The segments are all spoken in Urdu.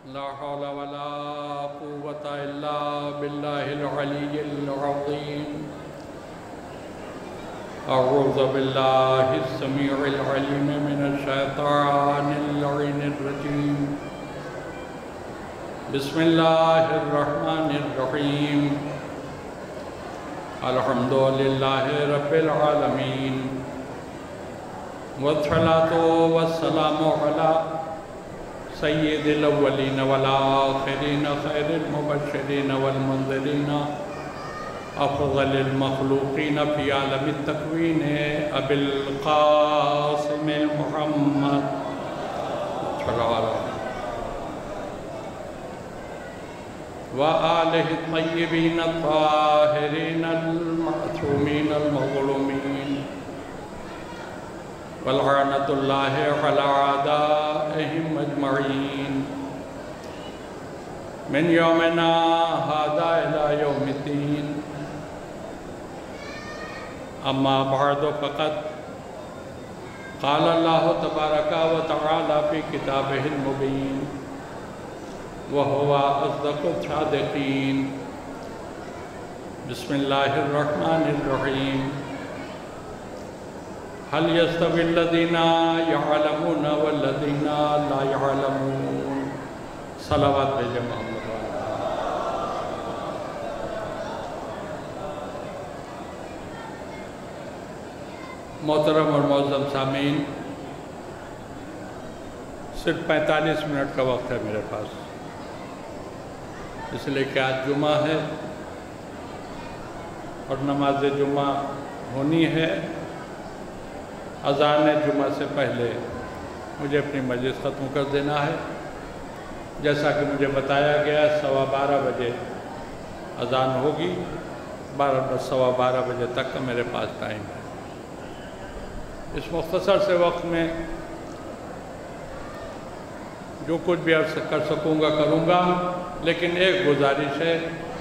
لا حول ولا قوة إلا بالله العلي العظيم. أعوذ بالله السميع العليم من الشيطان اللعين الرجيم. بسم الله الرحمن الرحيم. الحمد لله رب العالمين، والصلاة والسلام على سید الاولین والآخرین خیر المبشرین والمنذرین افضل المخلوقین فی عالم التکوین ابی القاسم محمد صلی اللہ علیہ وسلم وآلہ الطیبین الطاہرین المعصومین المظلومین ولعنة الله على أعدائهم أجمعين من يومنا هذا إلى يوم الدين. أما بعد فقد قال الله تبارك وتعالى في كتابه المبين وهو أصدق الصادقين. بسم الله الرحمن الرحيم. هل يستوي الذين يعلمون والذين لا يعلمون. صلوات بھیجے محمد. محترم اور معظم سامعین، صرف 45 منٹ کا وقت ہے میرے پاس، اس لیے کہ آج جمعہ ہے اور نماز جمعہ ہونی ہے. اذان جمعہ سے پہلے مجھے اپنی مجلس ختم کر دینا ہے. جیسا کہ مجھے بتایا گیا 12:15 بجے اذان ہوگی. 12:15 بجے تک کا میرے پاس ٹائم ہے. اس مختصر سے وقت میں جو کچھ بھی عرض کر سکوں گا کروں گا، لیکن ایک گزارش ہے.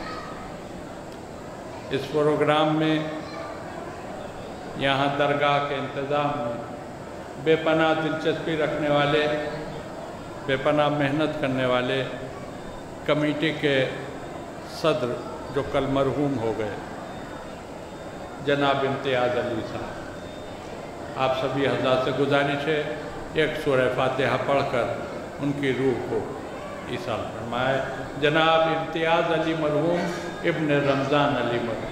اس پروگرام میں یہاں درگاہ کے انتظام میں بے پناہ دلچسپی رکھنے والے، بے پناہ محنت کرنے والے کمیٹی کے صدر جو کل مرحوم ہو گئے جناب امتیاز علی صاحب، آپ سبھی حضرات سے گزارش ہے ایک سورہ فاتحہ پڑھ کر ان کی روح کو ایصال فرمائے. جناب امتیاز علی مرحوم ابن رمضان علی مرحوم.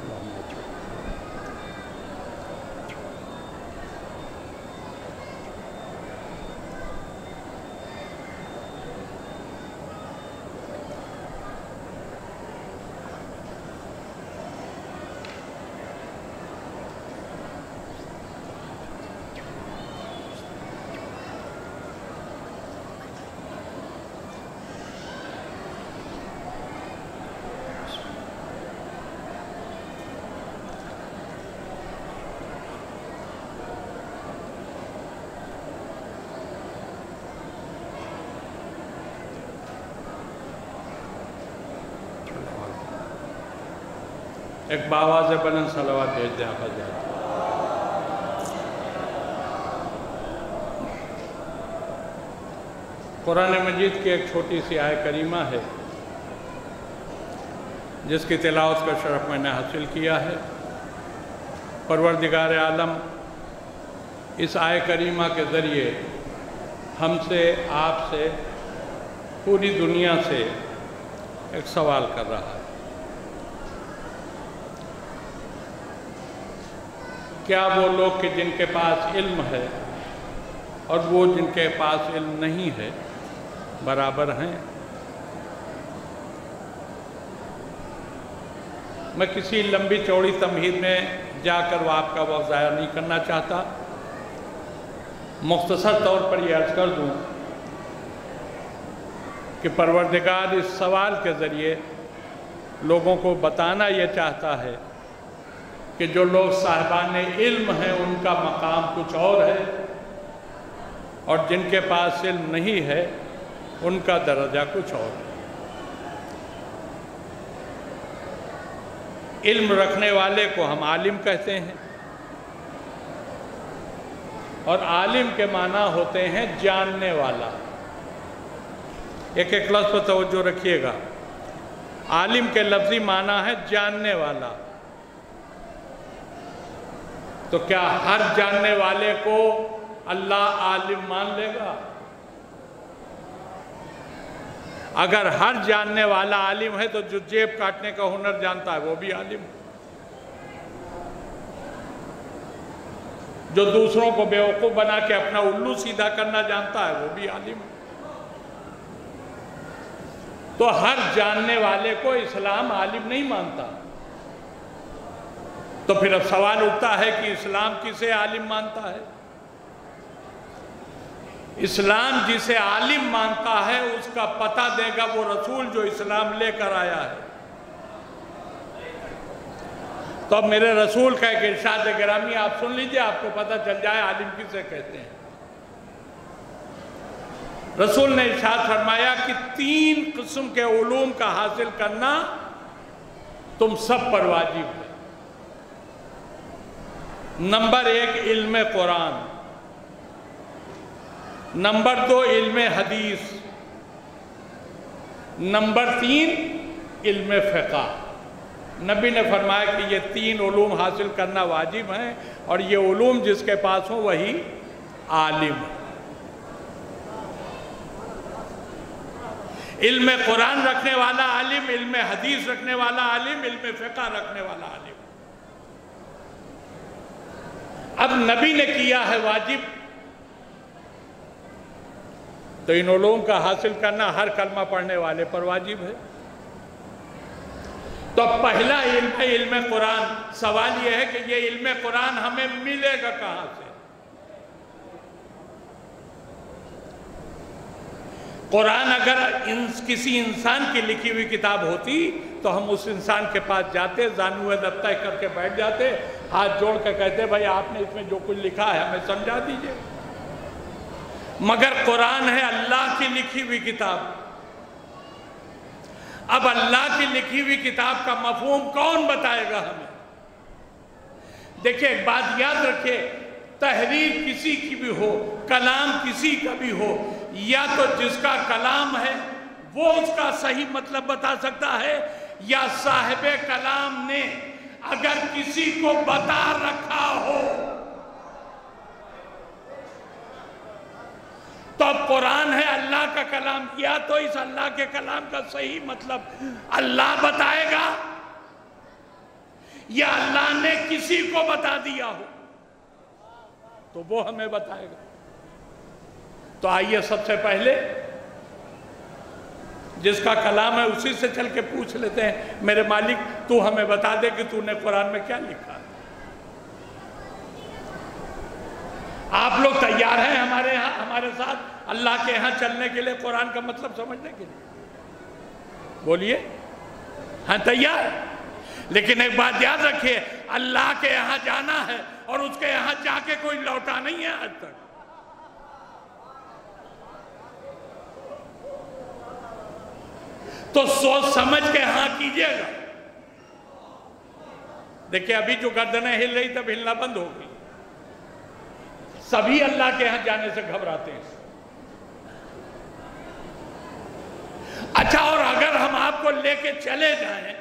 ایک باواز بلند صلوات بھیج دیں آپ حضرات. قرآن مجید کی ایک چھوٹی سی آیہ کریمہ ہے جس کی تلاوت کا شرف میں نے حاصل کیا ہے. پروردگار عالم اس آیہ کریمہ کے ذریعے ہم سے، آپ سے، پوری دنیا سے ایک سوال کر رہا ہے. کیا وہ لوگ کہ جن کے پاس علم ہے اور وہ جن کے پاس علم نہیں ہے برابر ہیں؟ میں کسی لمبی چوڑی تمہید میں جا کر وہ آپ کا وقت ضائع نہیں کرنا چاہتا. مختصر طور پر یہ عرض کر دوں کہ پروردگار اس سوال کے ذریعے لوگوں کو بتانا یہ چاہتا ہے کہ جو لوگ صاحبان علم ہیں ان کا مقام کچھ اور ہے، اور جن کے پاس علم نہیں ہے ان کا درجہ کچھ اور ہے. علم رکھنے والے کو ہم عالم کہتے ہیں، اور عالم کے معنی ہوتے ہیں جاننے والا. ایک ایک لفظ پر توجہ رکھیے گا۔ عالم کے لفظی معنی ہے جاننے والا۔ تو کیا ہر جاننے والے کو اللہ عالم مان لے گا؟ اگر ہر جاننے والا عالم ہے تو جو جیب کاٹنے کا ہنر جانتا ہے وہ بھی عالم ہے، جو دوسروں کو بیوقوف بنا کے اپنا الو سیدھا کرنا جانتا ہے وہ بھی عالم ہے۔ تو ہر جاننے والے کو اسلام عالم نہیں مانتا۔ تو پھر اب سوال اٹھتا ہے کہ اسلام کسے عالم مانتا ہے؟ اسلام جسے عالم مانتا ہے اس کا پتہ دے گا وہ رسول جو اسلام لے کر آیا ہے۔ تو اب میرے رسول کا ایک ارشاد گرامی آپ سن لیجئے، آپ کو پتہ چل جائے عالم کسے کہتے ہیں۔ رسول نے ارشاد فرمایا کہ 3 قسم کے علوم کا حاصل کرنا تم سب پر واجب ہے۔ نمبر 1 علم قرآن، نمبر 2 علم حدیث، نمبر 3 علم فقہ۔ نبی نے فرمایا کہ یہ 3 علوم حاصل کرنا واجب ہیں، اور یہ علوم جس کے پاس ہوں وہی عالم ہے۔ علم قرآن رکھنے والا عالم، علم حدیث رکھنے والا عالم، علم فقہ رکھنے والا عالم۔ اب نبی نے کیا ہے واجب، تو ان علوم کا حاصل کرنا ہر کلمہ پڑھنے والے پر واجب ہے۔ تو پہلا علم ہے علم قرآن۔ سوال یہ ہے کہ یہ علم قرآن ہمیں ملے گا کہاں سے؟ قرآن اگر کسی انسان کی لکھی ہوئی کتاب ہوتی تو ہم اس انسان کے پاس جاتے، زانو دفتہ کر کے بیٹھ جاتے، ہاتھ جوڑ کے کہتے بھائی آپ نے اس میں جو کچھ لکھا ہے ہمیں سمجھا دیجئے۔ مگر قرآن ہے اللہ کی لکھی ہوئی کتاب۔ اب اللہ کی لکھی ہوئی کتاب کا مفہوم کون بتائے گا ہمیں؟ دیکھیں ایک بات یاد رکھیں، تحریر کسی کی بھی ہو، کلام کسی کا بھی ہو، یا تو جس کا کلام ہے وہ اس کا صحیح مطلب بتا سکتا ہے، یا صاحب کلام نے اگر کسی کو بتا رکھا ہو تو اب قرآن ہے اللہ کا کلام، کیا تو اس اللہ کے کلام کا صحیح مطلب اللہ بتائے گا یا اللہ نے کسی کو بتا دیا ہو تو وہ ہمیں بتائے گا۔ تو آئیے سب سے پہلے جس کا کلام ہے اسی سے چل کے پوچھ لیتے ہیں، میرے مالک تو ہمیں بتا دے کہ تو نے قرآن میں کیا لکھا ہے۔ آپ لوگ تیار ہیں ہمارے ساتھ اللہ کے ہاں چلنے کے لیے، قرآن کا مطلب سمجھنے کے لیے؟ بولیے ہاں تیار۔ لیکن ایک بات یاد رکھیے، اللہ کے یہاں جانا ہے اور اس کے یہاں جا کے کوئی لوٹا نہیں ہے آج تک۔ تو سوچ سمجھ کے ہاں کیجئے گا۔ دیکھیں ابھی جو گردنیں ہل رہی تب ہلنا بند ہو گئی۔ سبھی اللہ کے ہاں جانے سے گھبراتے ہیں۔ اچھا، اور اگر ہم آپ کو لے کے چلے جائیں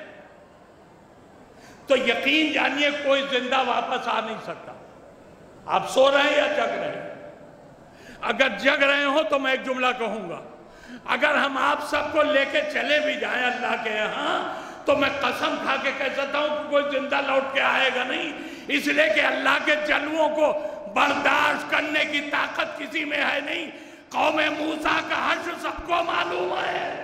تو یقین جانیے کوئی زندہ واپس آ نہیں سکتا۔ آپ سو رہے ہیں یا جگ رہے ہیں؟ اگر جگ رہے ہوں تو میں ایک جملہ کہوں گا، اگر ہم آپ سب کو لے کے چلے بھی جائیں اللہ کے یہاں تو میں قسم کھا کے کہہ سکتا ہوں کہ کوئی زندہ لوٹ کے آئے گا نہیں، اس لیے کہ اللہ کے جلووں کو برداشت کرنے کی طاقت کسی میں ہے نہیں۔ قوم موسیٰ کا حشر سب کو معلوم ہے۔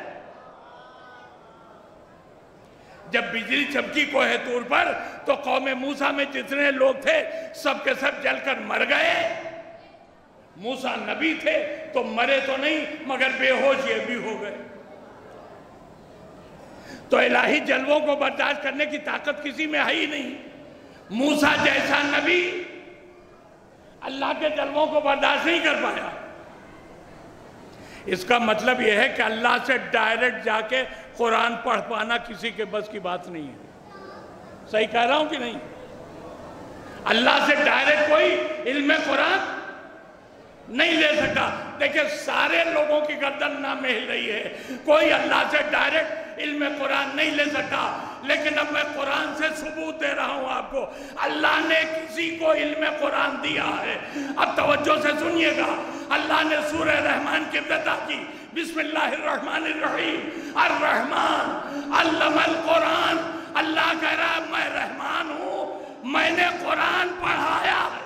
جب بجلی چمکی کوہ طور پر تو قوم موسیٰ میں جتنے لوگ تھے سب کے سب جل کر مر گئے۔ موسیٰ نبی تھے تو مرے تو نہیں مگر بے ہوش یہ بھی ہو گئے۔ تو الہی جلووں کو برداشت کرنے کی طاقت کسی میں ہے ہی نہیں۔ موسیٰ جیسا نبی اللہ کے جلووں کو برداشت نہیں کر پایا۔ اس کا مطلب یہ ہے کہ اللہ سے ڈائریکٹ جا کے قرآن پڑھ پانا کسی کے بس کی بات نہیں ہے۔ صحیح کہہ رہا ہوں کہ نہیں؟ اللہ سے ڈائریکٹ کوئی علم قرآن نہیں لے سکتا. دیکھیں سارے لوگوں کی گردن نہ مہل رہی ہے. کوئی اللہ سے ڈائریکٹ علم قرآن نہیں لے سکتا. لیکن اب میں قرآن سے ثبوت دے رہا ہوں آپ کو. اللہ نے کسی کو علم قرآن دیا ہے. اب توجہ سے سنیے گا. اللہ نے سورہ رحمان کی ابتدا کی. بسم اللہ الرحمن الرحیم. الرحمن علم القرآن. اللہ کہہ رہا ہے میں رحمان ہوں, میں نے قرآن پڑھایا ہے.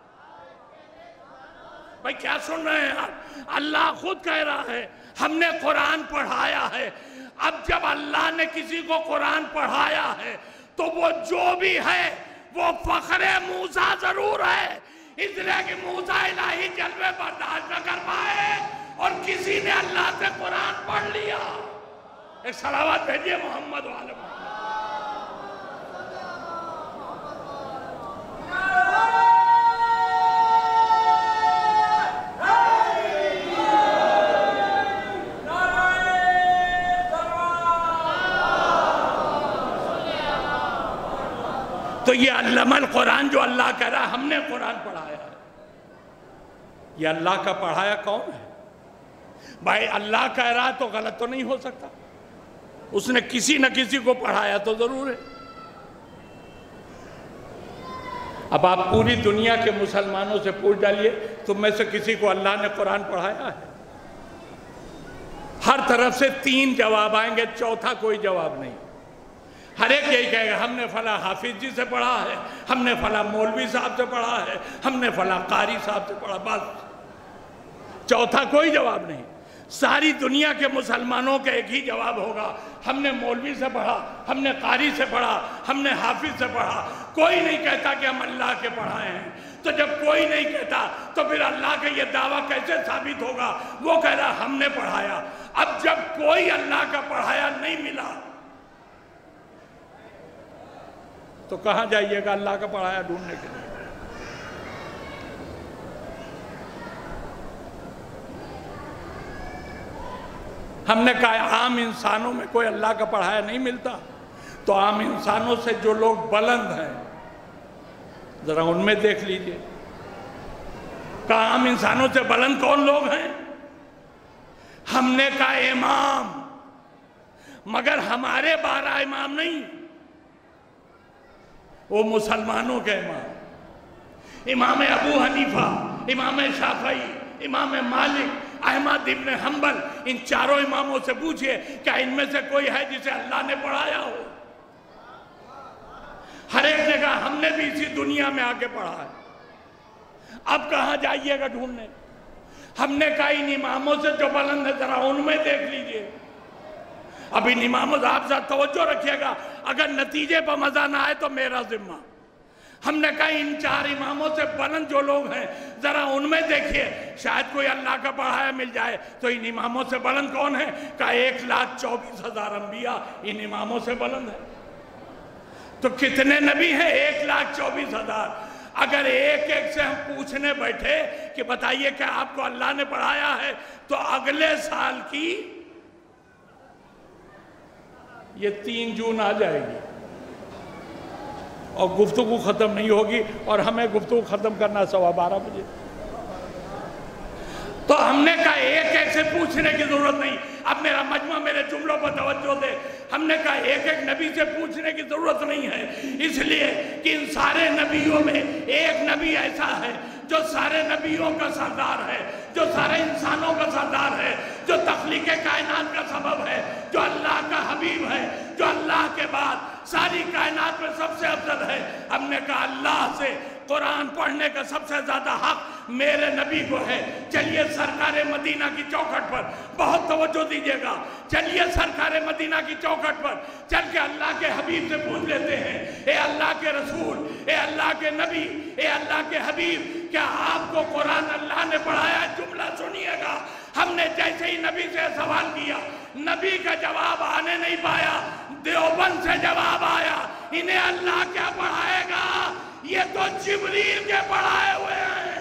بھائی کیا سن رہے ہیں آپ؟ اللہ خود کہہ رہا ہے ہم نے قرآن پڑھایا ہے. اب جب اللہ نے کسی کو قرآن پڑھایا ہے تو وہ جو بھی ہے وہ فخر موسیٰ ضرور ہے. اس لیے کہ موسیٰ الہی جلوے برداشت نہ کر پائے اور کسی نے اللہ سے قرآن پڑھ لیا. ایک صلوات بھیجئے محمد والے محمد. تو یہ علم القرآن جو اللہ کہہ رہا ہے ہم نے قرآن پڑھایا ہے. یہ اللہ کا پڑھایا کون ہے؟ بھائی اللہ کہہ رہا ہے تو غلط تو نہیں ہو سکتا. اس نے کسی نہ کسی کو پڑھایا تو ضرور ہے. اب آپ پوری دنیا کے مسلمانوں سے پوچھ ڈالیے تم میں سے کسی کو اللہ نے قرآن پڑھایا ہے؟ ہر طرف سے 3 جواب آئیں گے, چوتھا کوئی جواب نہیں. ہر ایک یہی کہے گا ہم نے فلاں حافظ جی سے پڑھا ہے, ہم نے فلاں مولوی صاحب سے پڑھا ہے, ہم نے فلاں قاری صاحب سے پڑھا. بس چوتھا کوئی جواب نہیں. ساری دنیا کے مسلمانوں کا ایک ہی جواب ہوگا ہم نے مولوی سے پڑھا, ہم نے قاری سے پڑھا, ہم نے حافظ سے پڑھا. کوئی نہیں کہتا کہ ہم اللہ کے پڑھائے ہیں. تو جب کوئی نہیں کہتا تو پھر اللہ کا یہ دعویٰ کیسے ثابت ہوگا؟ وہ کہہ رہا ہم نے پڑھایا. اب جب کوئی اللہ کا پڑھایا نہیں ملا تو کہاں جائیے گا اللہ کا پڑھایا ڈھونڈنے کے لیے؟ ہم نے کہا عام انسانوں میں کوئی اللہ کا پڑھایا نہیں ملتا. تو عام انسانوں سے جو لوگ بلند ہیں ذرا ان میں دیکھ لیجئے. کہا عام انسانوں سے بلند کون لوگ ہیں؟ ہم نے کہا امام, مگر ہمارے 12 امام نہیں, وہ مسلمانوں کے امام. امام ابو حنیفہ, امام شافعی, امام مالک, احمد ابن حنبل, ان چاروں اماموں سے پوچھئے کیا ان میں سے کوئی ہے جسے اللہ نے پڑھایا ہو؟ ہر ایک نے کہا ہم نے بھی اسی دنیا میں آ کے پڑھا ہے. اب کہاں جائیے گا ڈھونڈنے؟ ہم نے کہا ان اماموں سے جو بلند ہے ذرا ان میں دیکھ لیجئے. اب ان اماموں سے آپ ذرا توجہ رکھیے گا, اگر نتیجے پر مزہ نہ آئے تو میرا ذمہ. ہم نے کہا ان 4 اماموں سے بلند جو لوگ ہیں ذرا ان میں دیکھیے شاید کوئی اللہ کا پڑھایا مل جائے. تو ان اماموں سے بلند کون ہیں؟ کہا 1,24,000 انبیاء ان اماموں سے بلند ہیں. تو کتنے نبی ہیں؟ 1,24,000. اگر ایک ایک سے ہم پوچھنے بیٹھے کہ بتائیے کہ آپ کو اللہ نے پڑھایا ہے تو اگلے سال کی یہ 3 جون آ جائے گی اور گفتگو ختم نہیں ہوگی, اور ہمیں گفتگو ختم کرنا 12:15 بجے. تو ہم نے کہا ایک ایک سے پوچھنے کی ضرورت نہیں. اب میرا مجمع میرے جملوں پر توجہ دے. ہم نے کہا ایک ایک نبی سے پوچھنے کی ضرورت نہیں ہے, اس لیے کہ ان سارے نبیوں میں ایک نبی ایسا ہے جو سارے نبیوں کا سردار ہے, جو سارے انسانوں کا سردار ہے, جو تخلیق کائنات کا سبب ہے, جو اللہ کا حبیب ہے, جو اللہ کے بعد ساری کائنات میں سب سے افضل ہے. ہم نے کہا اللہ سے قرآن پڑھنے کا سب سے زیادہ حق میرے نبی کو ہے. چلیے سرکار مدینہ کی چوکھٹ پر, بہت توجہ دیجئے گا, چلیے سرکار مدینہ کی چوکھٹ پر چل کے اللہ کے حبیب سے پوچھ لیتے ہیں, اے اللہ کے رسول, اے اللہ کے نبی, اے اللہ کے حبیب, کیا آپ کو قرآن اللہ نے پڑھایا؟ جملہ سنیے گا. ہم نے جیسے ہی نبی سے سوال کیا, نبی کا جواب آنے نہیں پایا, دیوبند سے جواب آیا, انہیں اللہ کیا پڑھائے گا؟ یہ تو جبریل کے پڑھائے ہوئے ہیں.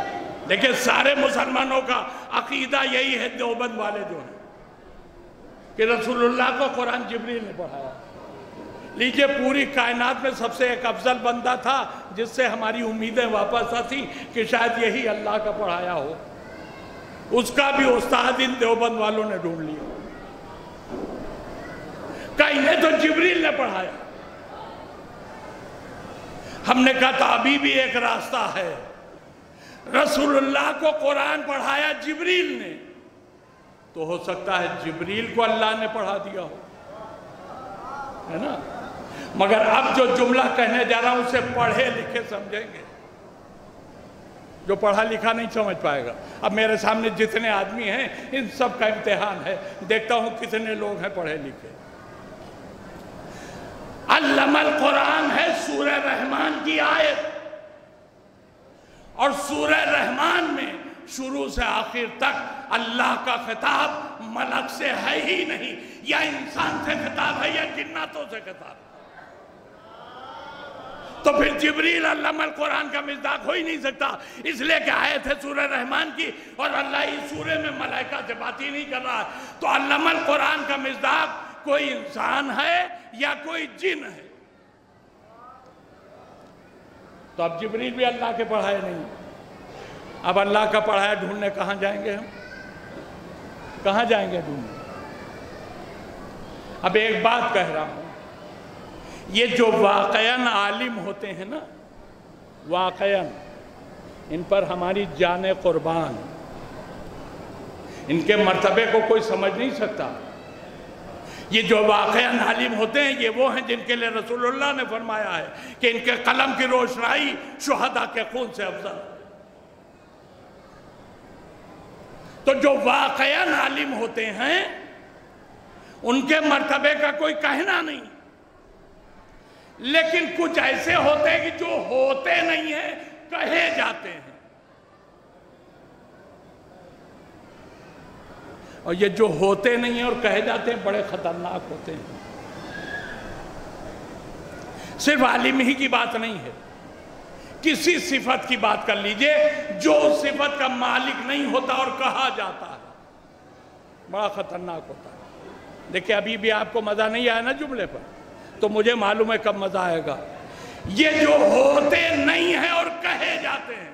لیکن سارے مسلمانوں کا عقیدہ یہی ہے, دیوبند والے جو ہیں کہ رسول اللہ کو قرآن جبریل نے پڑھایا۔ لیجئے، پوری کائنات میں سب سے ایک افضل بندہ تھا جس سے ہماری امیدیں واپس آتی کہ شاید یہی اللہ کا پڑھایا ہو، اس کا بھی استاد ان دیوبند والوں نے ڈھونڈ لیا کہ انہیں تو جبریل نے پڑھایا۔ ہم نے کہا تو ابھی بھی ایک راستہ ہے، رسول اللہ کو قرآن پڑھایا جبریل نے، تو ہو سکتا ہے جبریل کو اللہ نے پڑھا دیا ہو، ہے نا؟ مگر اب جو جملہ کہنے جا رہا ہوں اسے پڑھے لکھے سمجھیں گے، جو پڑھا لکھا نہیں سمجھ پائے گا۔ اب میرے سامنے جتنے آدمی ہیں ان سب کا امتحان ہے، دیکھتا ہوں کتنے لوگ ہیں پڑھے لکھے۔ علم القرآن ہے سورہ رحمان کی آیت، اور سورہ رحمان میں شروع سے آخر تک اللہ کا خطاب ملک سے ہے ہی نہیں، یا انسان سے خطاب ہے یا جناتوں سے خطاب ہے۔ تو پھر جبریل علم القرآن کا مصداق ہو ہی نہیں سکتا، اس لیے کہ آیت ہے سورہ رحمان کی، اور اللہ اس سورے میں ملائکہ سے بات ہی نہیں کر رہا ہے، تو علم القرآن کا مصداق کوئی انسان ہے یا کوئی جن ہے۔ تو اب جبریل بھی اللہ کے پڑھائے نہیں، اب اللہ کا پڑھایا ڈھونڈنے کہاں جائیں گے ہم؟ کہاں جائیں گے ڈھونڈنے؟ اب ایک بات کہہ رہا ہوں، یہ جو واقعاً عالم ہوتے ہیں نا، واقعاً ان پر ہماری جان قربان، ان کے مرتبے کو کوئی سمجھ نہیں سکتا۔ یہ جو واقعاً عالم ہوتے ہیں یہ وہ ہیں جن کے لئے رسول اللہ نے فرمایا ہے کہ ان کے قلم کی روشنائی شہداء کے خون سے افضل ہے۔ تو جو واقعاً عالم ہوتے ہیں ان کے مرتبے کا کوئی کہنا نہیں، لیکن کچھ ایسے ہوتے ہیں کہ جو ہوتے نہیں ہیں کہے جاتے ہیں، اور یہ جو ہوتے نہیں ہیں اور کہے جاتے ہیں بڑے خطرناک ہوتے ہیں۔ صرف عالم ہی کی بات نہیں ہے، کسی صفت کی بات کر لیجئے جو اس صفت کا مالک نہیں ہوتا اور کہا جاتا ہے، بڑا خطرناک ہوتا ہے۔ دیکھیں ابھی بھی آپ کو مزہ نہیں آیا نا جملے پر، تو مجھے معلوم ہے کب مزہ آئے گا۔ یہ جو ہوتے نہیں ہیں اور کہے جاتے ہیں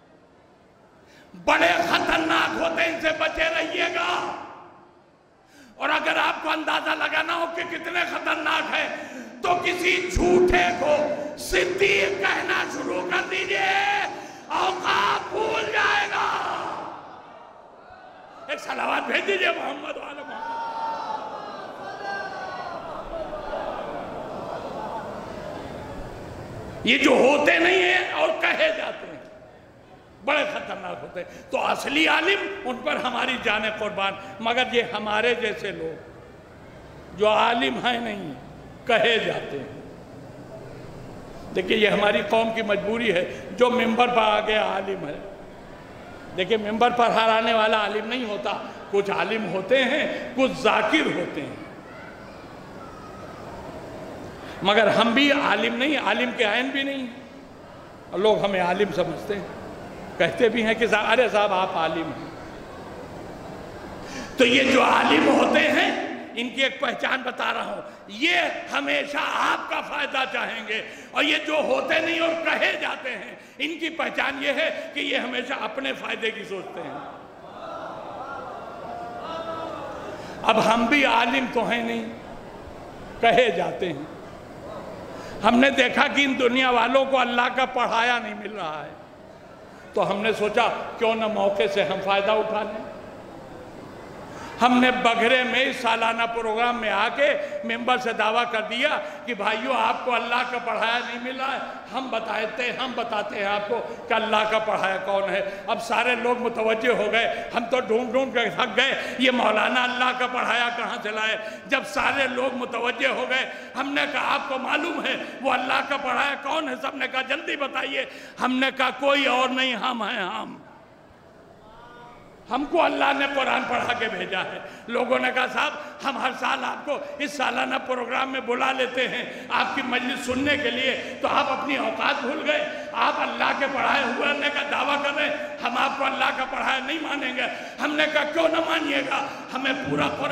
بڑے خطرناک ہوتے ہیں، ان سے بچے رہیے گا۔ اور اگر آپ کو اندازہ لگانا ہو کہ کتنے خطرناک ہیں تو کسی جھوٹے کو صدیق کہنا شروع کر دیجئے، اوقات بھول جائے گا۔ ایک صلوات بھیج دیجئے محمد وعلی محمد۔ یہ جو ہوتے نہیں ہیں اور کہے جاتے ہیں بڑے خطرناک ہوتے ہیں۔ تو اصلی عالم ان پر ہماری جان قربان، مگر یہ ہمارے جیسے لوگ جو عالم ہیں نہیں کہے جاتے ہیں۔ دیکھیں یہ ہماری قوم کی مجبوری ہے، جو منبر پر آگے عالم ہے۔ دیکھیں منبر پر ہر آنے والا عالم نہیں ہوتا، کچھ عالم ہوتے ہیں، کچھ ذاکر ہوتے ہیں، مگر ہم بھی عالم نہیں، عالم کے عین بھی نہیں ہیں، اور لوگ ہمیں عالم سمجھتے ہیں، کہتے بھی ہیں کہ ارے صاحب آپ عالم ہیں۔ تو یہ جو عالم ہوتے ہیں ان کی ایک پہچان بتا رہا ہوں، یہ ہمیشہ آپ کا فائدہ چاہیں گے، اور یہ جو ہوتے نہیں اور کہے جاتے ہیں ان کی پہچان یہ ہے کہ یہ ہمیشہ اپنے فائدے کی سوچتے ہیں۔ اب ہم بھی عالم تو ہیں نہیں، کہے جاتے ہیں۔ ہم نے دیکھا کہ ان دنیا والوں کو اللہ کا پڑھایا نہیں مل رہا ہے، تو ہم نے سوچا کیوں نہ موقع سے ہم فائدہ اٹھا لیں۔ ہم نے بگھرے میں اس سالانہ پروگرام میں آ کے ممبر سے دعویٰ کر دیا کہ بھائیو آپ کو اللہ کا پڑھایا نہیں مل رہا ہے، ہم بتاتے ہیں آپ کو کہ اللہ کا پڑھایا کون ہے۔ اب سارے لوگ متوجہ ہو گئے، ہم تو ڈھونڈ کے تھک گئے یہ مولانا اللہ کا پڑھایا کہاں سے لائے۔ جب سارے لوگ متوجہ ہو گئے ہم نے کہا آپ کو معلوم ہے وہ اللہ کا پڑھایا کون ہے؟ سب نے کہا جلدی بتائیے۔ ہم نے کہا کوئی اور نہیں، ہم ہیں۔ ہم کو اللہ نے قرآن پڑھا کے بھیجا ہے۔ لوگوں نے کہا صاحب ہم ہر سال آپ کو اس سالانہ پروگرام میں بلا لیتے ہیں آپ کی مجلس سننے کے لیے، تو آپ اپنی اوقات بھول گئے، آپ اللہ کے پڑھائے ہوئے کا دعویٰ کر رہے ہیں، ہم آپ کو اللہ کا پڑھایا نہیں مانیں گے۔ ہم نے کہا کیوں نہ مانیے گا، ہمیں پورا قرآن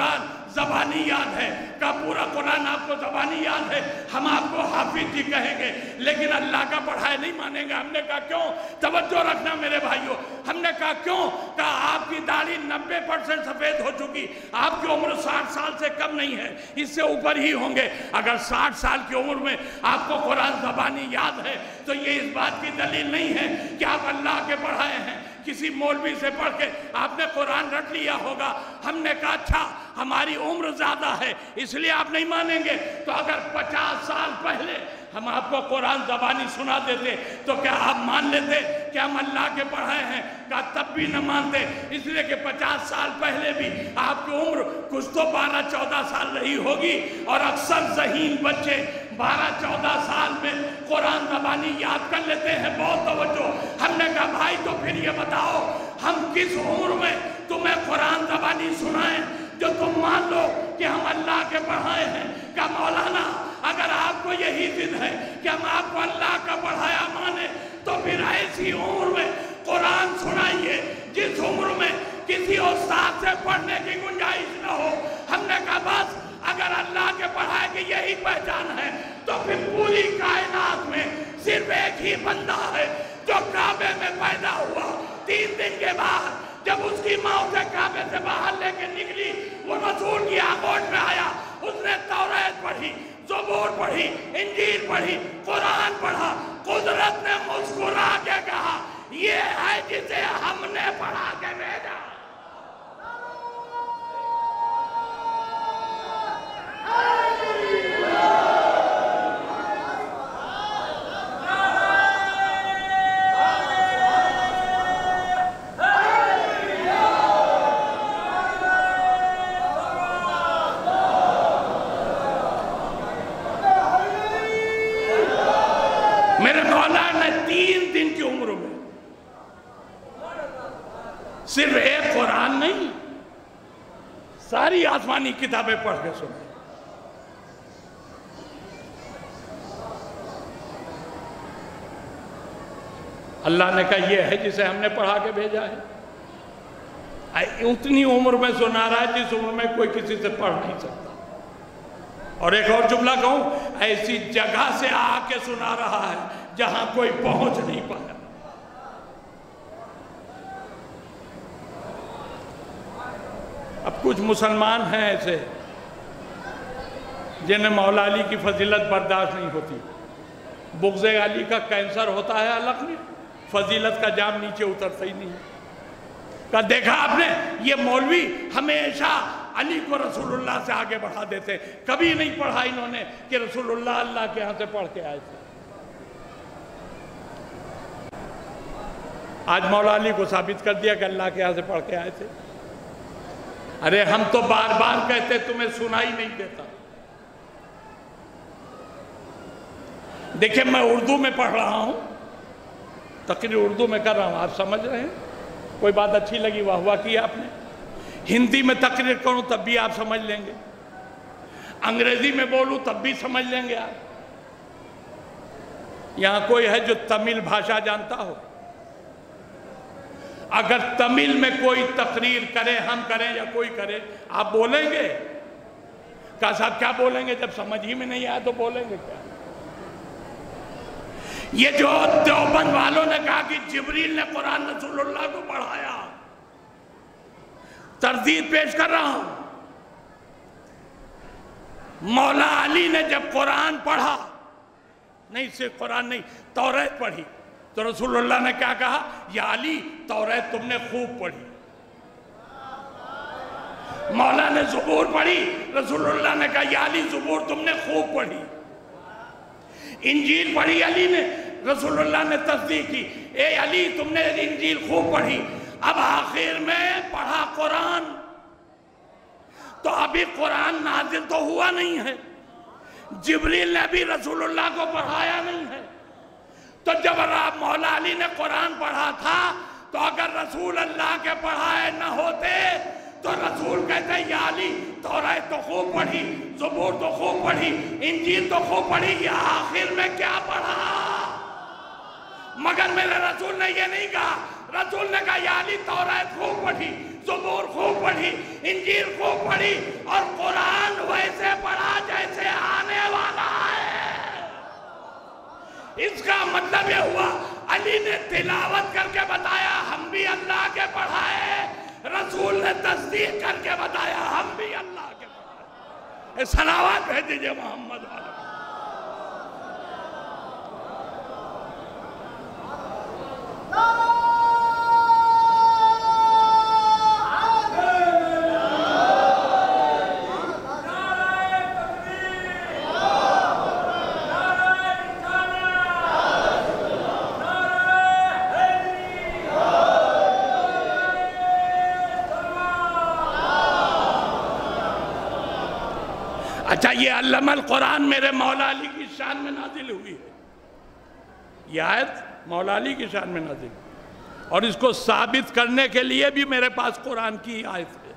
زبانی یاد ہے، کا پورا قرآن آپ کو زبانی یاد ہے، ہم آپ کو حافظ جی کہیں گے لیکن اللہ کا پڑھائے نہیں مانیں گے۔ ہم نے کہا کیوں؟ توجہ رکھنا میرے بھائیوں، ہم نے کہا کیوں؟ کہا آپ کی داڑھی 90% سفید ہو چکی، آپ کی عمر 60 سال سے کم نہیں ہے، اس سے اوپر ہی ہوں گے۔ اگر 60 سال کی عمر میں آپ کو قرآن زبانی یاد ہے تو یہ اس بات کی دلیل نہیں ہے کہ آپ اللہ کے پڑھائے ہیں۔ کسی مولوی سے پڑھ کے آپ نے قرآن رٹ لیا ہوگا۔ ہم نے کہا اچھا ہماری عمر زیادہ ہے اس لیے آپ نہیں مانیں گے، تو اگر 50 سال پہلے ہم آپ کو قرآن زبانی سنا دیتے تو کیا آپ مان لیتے کہ ہم اللہ کے پڑھائے ہیں؟ کہا تب بھی نہ مانتے، اس لیے کہ 50 سال پہلے بھی آپ کی عمر کچھ تو 12-14 سال رہی ہوگی، اور اکثر ذہین بچے 12-14 سال میں قرآن زبانی یاد کر لیتے ہیں۔ بہت توجہ۔ ہم نے کہا بھائی تو پھر یہ بتاؤ ہم کس عمر میں تمہیں قرآن زبانی سنائیں جو تم مان لو کہ ہم اللہ کے پڑھائے ہیں؟ کہ مولانا اگر آپ کو یہی ضد ہے کہ ہم آپ کو اللہ کا پڑھایا مانیں تو پھر ایسی عمر میں قرآن سنائیے جس عمر میں کسی استاد سے پڑھنے کی گنجائش نہ ہو۔ ہم نے کہا بس اگر اللہ کے پڑھائے کی یہی پہچان ہے تو پھر پوری کائنات میں صرف ایک ہی بندہ ہے جو کعبے میں پیدا ہوا، 3 دن کے بعد جب اس کی ماں اسے کعبے سے باہر لے کے نکلی، وہ رسول کی آغوش میں آیا، اس نے توریت پڑھی، زبور پڑھی، انجیل پڑھی، قرآن پڑھا۔ قدرت نے مسکرا کے کہا یہ ہے جسے ہم نے پڑھا کے بھیجا۔ میرے مولا نے 3 دن کی عمر میں صرف ایک قرآن نہیں ساری آسمانی کتابیں پڑھ کے سنائیں۔ اللہ نے کہا یہ ہے جسے ہم نے پڑھا کے بھیجا ہے۔ اتنی عمر میں سنا رہا ہے جس عمر میں کوئی کسی سے پڑھ نہیں سکتا۔ اور ایک اور جملہ کہوں، ایسی جگہ سے آ کے سنا رہا ہے جہاں کوئی پہنچ نہیں پایا۔ اب کچھ مسلمان ہیں ایسے جنہیں مولا علی کی فضیلت برداشت نہیں ہوتی۔ بغض علی کا کینسر ہوتا ہے حلق میں، فضیلت کا جام نیچے اترتا ہی نہیں۔ کہا دیکھا آپ نے یہ مولوی ہمیشہ علی کو رسول اللہ سے آگے بڑھا دیتے، کبھی نہیں پڑھا انہوں نے کہ رسول اللہ اللہ کے ہاں سے پڑھ کے آئے تھے۔ آج مولا علی کو ثابت کر دیا کہ اللہ کے ہاں سے پڑھ کے آئے تھے۔ ارے ہم تو بار بار کہتے تمہیں سنائی نہیں دیتا۔ دیکھیں میں اردو میں پڑھ رہا ہوں، تقریر اردو میں کر رہا ہوں، آپ سمجھ رہے ہیں؟ کوئی بات اچھی لگی واہ واہ کی آپ نے۔ ہندی میں تقریر کروں تب بھی آپ سمجھ لیں گے، انگریزی میں بولوں تب بھی سمجھ لیں گے آپ۔ یہاں کوئی ہے جو تمل بھاشا جانتا ہو؟ اگر تمل میں کوئی تقریر کرے، ہم کریں یا کوئی کرے، آپ بولیں گے؟ کہا صاحب کیا بولیں گے جب سمجھ ہی میں نہیں آیا تو بولیں گے کیا؟ یہ جو دیوبند والوں نے کہا کہ جبریل نے قرآن رسول اللہ کو پڑھایا، تردید پیش کر رہا ہوں۔ مولا علی نے جب قرآن پڑھا، نہیں صرف قرآن نہیں توریت پڑھی، تو رسول اللہ نے کیا کہا؟ یا علی توریت تم نے خوب پڑھی۔ مولا نے زبور پڑھی، رسول اللہ نے کہا یا علی زبور تم نے خوب پڑھی۔ انجیل پڑھی علی نے، رسول اللہ نے تصدیق کی، اے علی تم نے انجیل خوب پڑھی۔ اب آخر میں پڑھا قرآن، تو ابھی قرآن نازل تو ہوا نہیں ہے، جبریل نے بھی رسول اللہ کو پڑھایا نہیں ہے، تو جب مولا علی نے قرآن پڑھا تھا تو اگر رسول اللہ کے پڑھائے نہ ہوتے تو رسول کہتے یا علی توریت تو خوب پڑھی، زبور تو خوب پڑھی، انجیل تو خوب پڑھی، یا آخر میں کیا پڑھا؟ مگر میرے رسول نے یہ نہیں کہا، رسول نے کہا یا علی توریت خوب پڑھی، زبور خوب پڑھی، انجیل خوب پڑھی، اور قرآن ویسے پڑھا جیسے آنے والا ہے۔ اس کا مطلب یہ ہوا علی نے تلاوت کر کے بتایا ہم بھی اللہ کے پڑھائے، رسول نے تصدیق کر کے بتایا ہم بھی اللہ کے پڑھائے۔ صلوات بھیج دیجئے محمد والے۔ اچھا، یہ علم القرآن میرے مولا علی کی شان میں نازل ہوئی ہے، یہ آیت مولا علی کی شان میں نازل ہوئی، اور اس کو ثابت کرنے کے لیے بھی میرے پاس قرآن کی آیت ہے۔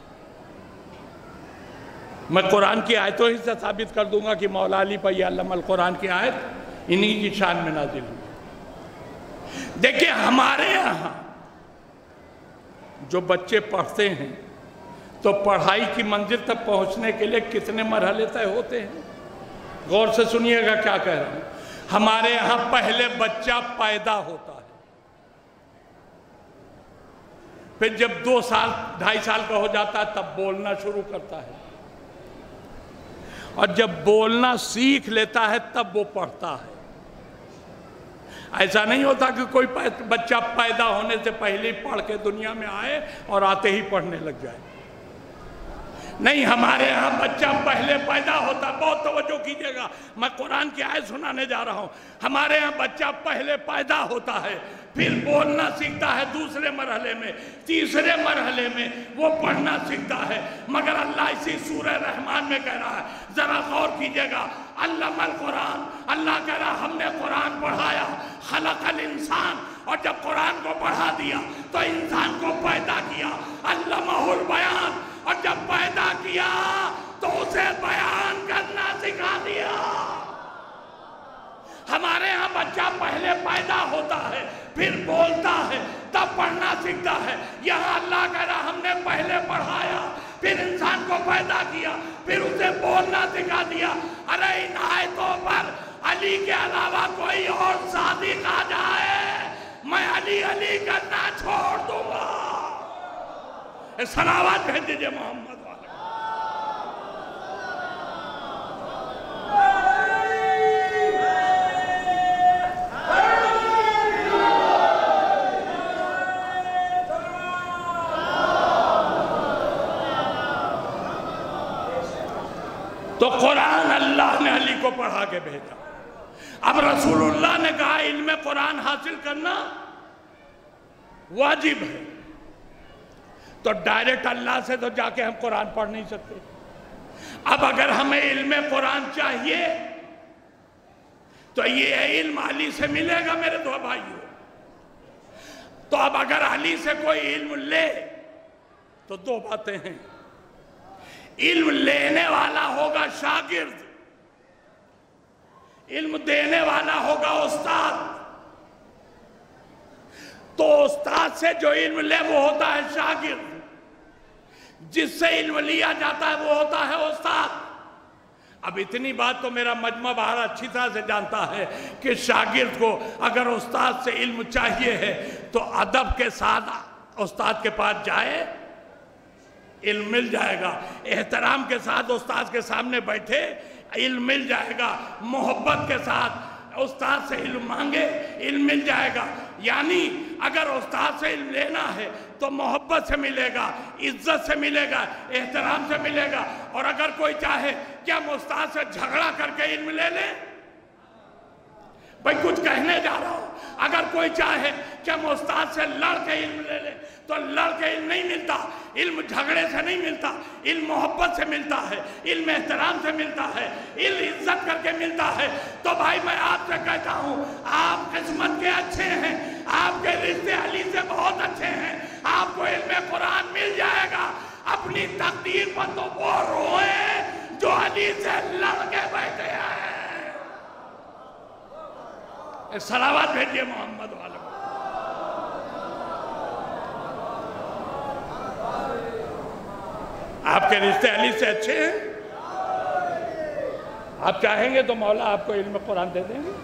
میں قرآن کی آیتوں ہی سے ثابت کر دوں گا کہ مولا علی پر یہ علم القرآن کی آیت انہی کی شان میں نازل ہوئی۔ دیکھیں ہمارے یہاں جو بچے پڑھتے ہیں تو پڑھائی کی منزل تک پہنچنے کے لیے کتنے مرحلے طے ہوتے ہیں؟ غور سے سنیے گا کیا کہہ رہا ہوں۔ ہمارے یہاں پہلے بچہ پیدا ہوتا ہے، پھر جب 2 سال 2.5 سال کا ہو جاتا ہے تب بولنا شروع کرتا ہے، اور جب بولنا سیکھ لیتا ہے تب وہ پڑھتا ہے۔ ایسا نہیں ہوتا کہ کوئی بچہ پیدا ہونے سے پہلے پڑھ کے دنیا میں آئے اور آتے ہی پڑھنے لگ جائے۔ نہیں، ہمارے ہاں بچہ پہلے پیدا ہوتا ہے، بہت توجہ کیجئے گا، میں قرآن کی آیت سنانے جا رہا ہوں۔ ہمارے ہاں بچہ پہلے پیدا ہوتا ہے، پھر بولنا سیکھتا ہے 2 مرحلے میں، 3 مرحلے میں وہ پڑھنا سیکھتا ہے۔ مگر اللہ اسی سورہ رحمان میں کہہ رہا ہے، ذرا غور کیجئے گا، علم القرآن، اللہ کہہ رہا ہم نے قرآن پڑھایا، خلق الانسان، اور جب قرآن کو پڑھا دیا تو انسان کو پیدا کیا، علمہ البیان، اور جب پیدا کیا تو اسے بیان کرنا سکھا دیا۔ ہمارے ہاں بچہ پہلے پیدا ہوتا ہے، پھر بولتا ہے، تب پڑھنا سیکھتا ہے۔ یہاں اللہ کہہ رہا ہم نے پہلے پڑھایا، پھر انسان کو پیدا کیا، پھر اسے بولنا سکھا دیا۔ ارے ان آیتوں پر علی کے علاوہ کوئی اور صادق آ جائے، میں علی علی کرنا چھوڑ دوں گا۔ صلوات بھیج دیجئے محمد والے۔ تو قرآن اللہ نے علی کو پڑھا کے بھیجا۔ اب رسول اللہ نے کہا علم قرآن حاصل کرنا واجب ہے، تو ڈائریکٹ اللہ سے تو جا کے ہم قرآن پڑھ نہیں سکتے۔ اب اگر ہمیں علم قرآن چاہیے تو یہ علم علی سے ملے گا میرے دو بھائیوں۔ تو اب اگر علی سے کوئی علم لے تو 2 باتیں ہیں، علم لینے والا ہوگا شاگرد، علم دینے والا ہوگا استاد۔ تو استاد سے جو علم لے وہ ہوتا ہے شاگرد، جس سے علم لیا جاتا ہے وہ ہوتا ہے استاد۔ اب اتنی بات تو میرا مجمع باہر اچھی طرح سے جانتا ہے کہ شاگرد کو اگر استاد سے علم چاہیے ہے تو ادب کے ساتھ استاد کے پاس جائے، علم مل جائے گا۔ احترام کے ساتھ استاد کے سامنے بیٹھے، علم مل جائے گا۔ محبت کے ساتھ استاد سے علم مانگے، علم مل جائے گا۔ یعنی اگر استاد سے علم لینا ہے تو محبت سے ملے گا، عزت سے ملے گا، احترام سے ملے گا۔ اور اگر کوئی چاہے کہ ہم استاد سے جھگڑا کر کے علم لے لیں، بھائی کچھ کہنے جا رہا ہوں، اگر کوئی چاہے کہ ہم استاد سے لڑ کے علم لے لیں تو لڑ کے علم نہیں ملتا، علم جھگڑے سے نہیں ملتا، علم محبت سے ملتا ہے، علم احترام سے ملتا ہے، علم عزت کر کے ملتا ہے۔ تو بھائی میں آپ سے کہتا ہوں، آپ قسمت کے اچھے ہیں، آپ کے رشتے علی سے بہت اچھے ہیں، آپ کو علم قرآن مل جائے گا۔ اپنی تقدیر پر تو وہ روئیں جو علی سے لڑ کے بیٹھے ہیں۔ صلوات بھیجئے محمد والے۔ آپ کے رشتے علی سے اچھے ہیں؟ آپ چاہیں گے تو مولا آپ کو علم قرآن دے دیں گے۔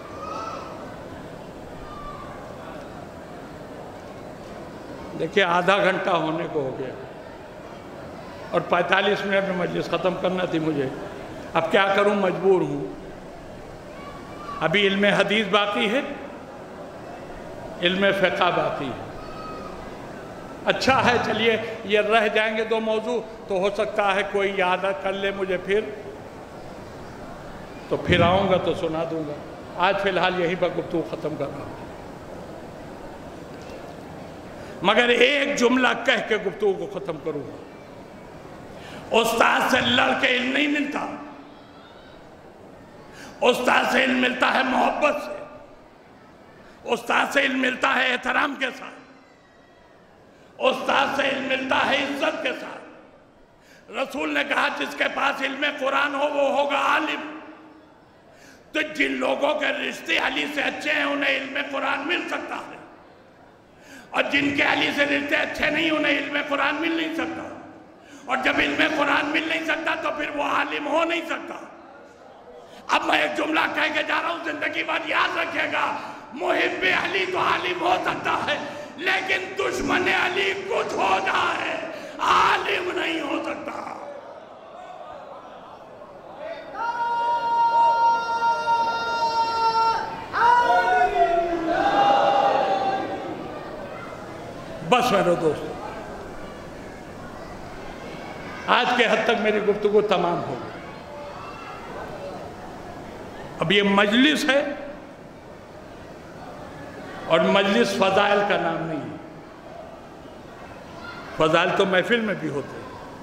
دیکھیں آدھا گھنٹہ ہونے کو ہو گیا اور 45 منٹ میں مجلس ختم کرنا تھی مجھے، اب کیا کروں، مجبور ہوں۔ ابھی علم حدیث باقی ہے، علم فقہ باقی ہے۔ اچھا ہے، چلیے یہ رہ جائیں گے دو موضوع، تو ہو سکتا ہے کوئی یاد کر لے مجھے پھر، تو پھر آؤں گا تو سنا دوں گا۔ آج فی الحال یہیں پر گفتگو ختم کر رہا ہوں، مگر ایک جملہ کہہ کے گفتگو کو ختم کروں گا۔ استاد سے لڑ کے علم نہیں ملتا، استاد سے علم ملتا ہے محبت سے، استاد سے علم ملتا ہے احترام کے ساتھ، استاد سے علم ملتا ہے عزت کے ساتھ۔ رسول نے کہا جس کے پاس علم قرآن ہو وہ ہوگا عالم۔ تو جن لوگوں کے رشتے علی سے اچھے ہیں انہیں علم قرآن مل سکتا ہے، اور جن کے علی سے رشتے اچھے نہیں انہیں علم قرآن مل نہیں سکتا، اور جب علم قرآن مل نہیں سکتا تو پھر وہ عالم ہو نہیں سکتا۔ اب میں ایک جملہ کہہ کے جا رہا ہوں، زندگی بھر یاد رکھے گا، محب علی تو عالم ہو سکتا ہے، لیکن دشمن علی کچھ ہو جائے عالم نہیں ہو سکتا۔ بس میرے دوست، آج کے حد تک میری گفتگو تمام ہو گئی۔ اب یہ مجلس ہے، اور مجلس فضائل کا نام نہیں ہے۔ فضائل تو محفل میں بھی ہوتے ہیں۔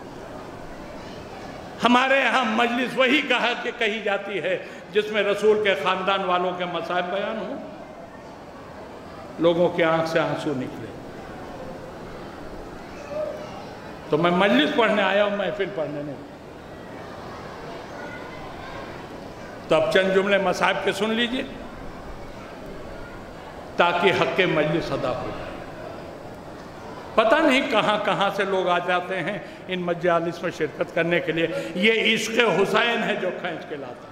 ہمارے ہاں مجلس وہی کہی جاتی ہے جس میں رسول کے خاندان والوں کے مصائب بیان ہوں، لوگوں کی آنکھ سے آنسو نکلے۔ تو میں مجلس پڑھنے آیا ہوں، محفل پڑھنے نہیں۔ تو اب چند جملے مصائب کے سن لیجئے تاکہ حق مجلس ادا ہو جائے۔ پتہ نہیں کہاں کہاں سے لوگ آ جاتے ہیں ان مجالس میں شرکت کرنے کے لیے۔ یہ عشق حسین ہے جو کھینچ کے لاتا ہے،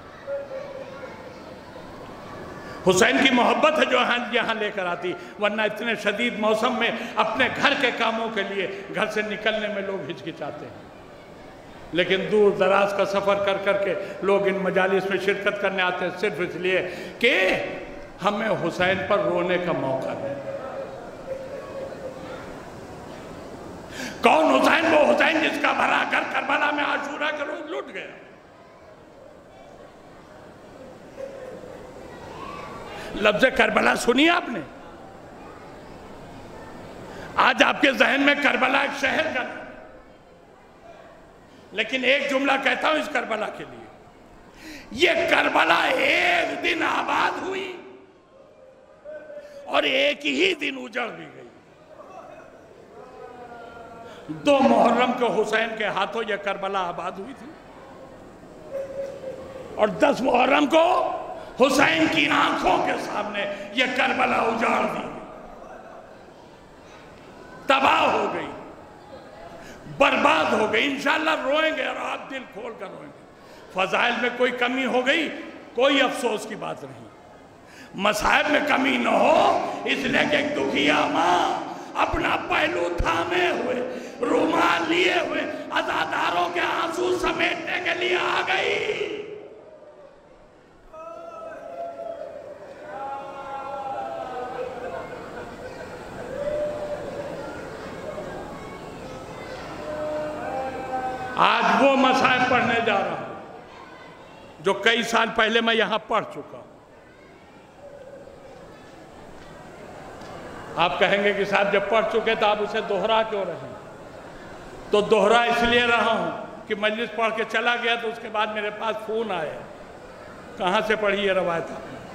حسین کی محبت ہے جو یہاں لے کر آتی، ورنہ اتنے شدید موسم میں اپنے گھر کے کاموں کے لیے گھر سے نکلنے میں لوگ ہچکچاتے ہیں، لیکن دور دراز کا سفر کر کر کے لوگ ان مجالس میں شرکت کرنے آتے ہیں صرف اس لیے کہ ہمیں حسین پر رونے کا موقع ہے۔ کون حسین؟ وہ حسین جس کا بھرا گھر کربلا میں عاشورہ کا روز لٹ گیا۔ لفظ کربلا سنی آپ نے؟ آج آپ کے ذہن میں کربلا ایک شہر کا نام، لیکن ایک جملہ کہتا ہوں اس کربلا کے لیے، یہ کربلا ایک دن آباد ہوئی اور ایک ہی دن اجڑ بھی گئی۔ 2 محرم کو حسین کے ہاتھوں یہ کربلا آباد ہوئی تھی، اور 10 محرم کو حسین کی آنکھوں کے سامنے یہ کربلا اجاڑ دی، تباہ ہو گئی، برباد ہو گئی۔ انشاءاللہ روئیں گے اور آپ دل کھول کر روئیں گے۔ فضائل میں کوئی کمی ہو گئی، کوئی افسوس کی بات نہیں۔ مصائب میں کمی نہ ہو، اس لیے کہ ایک دکھیا ماں اپنا پہلو تھامے ہوئے، رومال لیے ہوئے عزاداروں کے آنسو سمیٹنے کے لیے آ گئی۔ آج وہ مصائب پڑھنے جا رہا ہوں جو کئی سال پہلے میں یہاں پڑھ چکا ہوں۔ آپ کہیں گے کہ صاحب جب پڑھ چکے تو آپ اسے دوہرا کیوں رہے ہیں؟ تو دوہرا اس لیے رہا ہوں کہ مجلس پڑھ کے چلا گیا تو اس کے بعد میرے پاس فون آئے، کہاں سے پڑھی یہ روایت آپ نے؟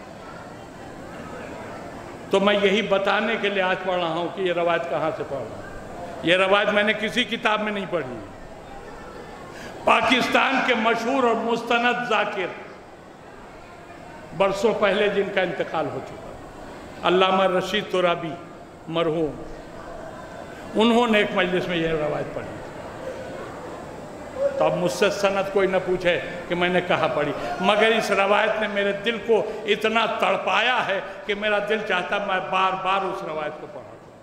تو میں یہی بتانے کے لیے آج پڑھ رہا ہوں کہ یہ روایت کہاں سے پڑھ رہا ہوں۔ یہ روایت میں نے کسی کتاب میں نہیں پڑھی۔ پاکستان کے مشہور اور مستند ذاکر برسوں پہلے جن کا انتقال ہو چکا، علامہ رشید ترابی مرحوم، انہوں نے ایک مجلس میں یہ روایت پڑھی۔ تو اب مجھ سے سند کوئی نہ پوچھے کہ میں نے کہاں پڑھی، مگر اس روایت نے میرے دل کو اتنا تڑپایا ہے کہ میرا دل چاہتا میں بار بار اس روایت کو پڑھا۔